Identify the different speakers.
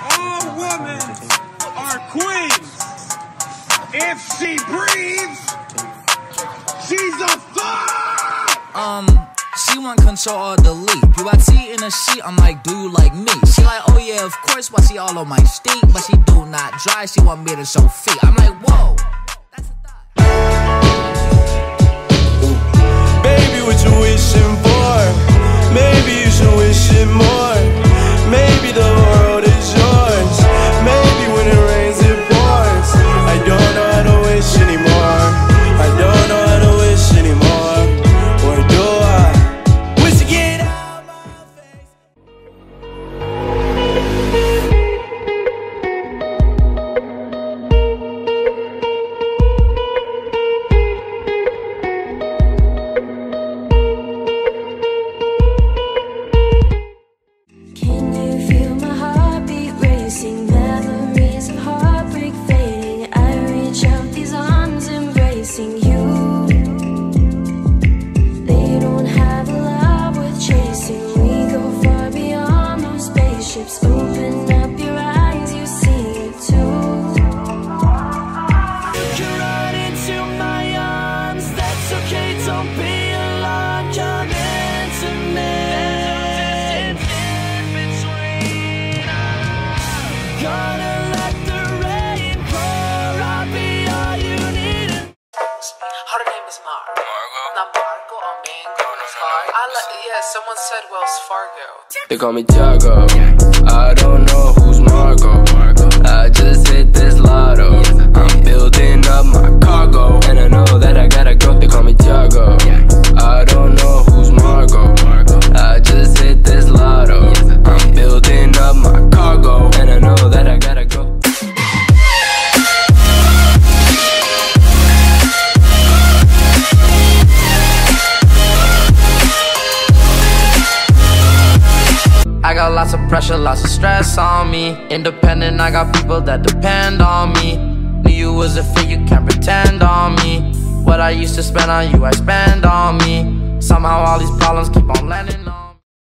Speaker 1: All women are queens. If she breathes, she's a fuck!
Speaker 2: She want control or delete. PYT in a sheet, I'm like, dude like me. She like, oh yeah, of course, why she all on my steak? But she do not dry, she want me to show feet. I'm like, whoa, that's a thought.
Speaker 3: Baby, what you wishing for? Maybe you should wish it more. Maybe the world is yours. Maybe when it rains it pours. I don't know how to wish anymore. I don't know how to wish anymore. Or do I? Wish to get out my face.
Speaker 4: Can you feel my heartbeat racing? Memories of heartbreak fading. I reach out these arms embracing you. They don't have a love worth chasing. We go far beyond those spaceships. Open up your eyes, you see it too. You run into my arms, that's okay, don't be alarmed. Come into me. Gonna let the rain pour, I'll be all you need.
Speaker 5: Her name is Margo. Not Margo or Mango. Yeah, someone said Wells Fargo.
Speaker 3: They call me Tiago. I don't know who's Margo. I just hit this lotto. I'm building up my cargo, and I know that I gotta go. They call me Tiago. I don't know who's Margo. I just hit this lotto. I'm building up my cargo, and I know that I gotta go.
Speaker 5: I got lots of pressure, lots of stress on me. Independent, I got people that depend on me. Knew you was a fit, you can't pretend on me. What I used to spend on you, I spend on me. Somehow all these problems keep on landing on me.